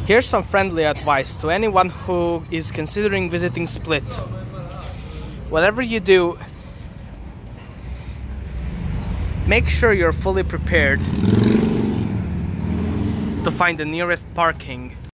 Here's some friendly advice to anyone who is considering visiting Split. Whatever you do, make sure you're fully prepared to find the nearest parking.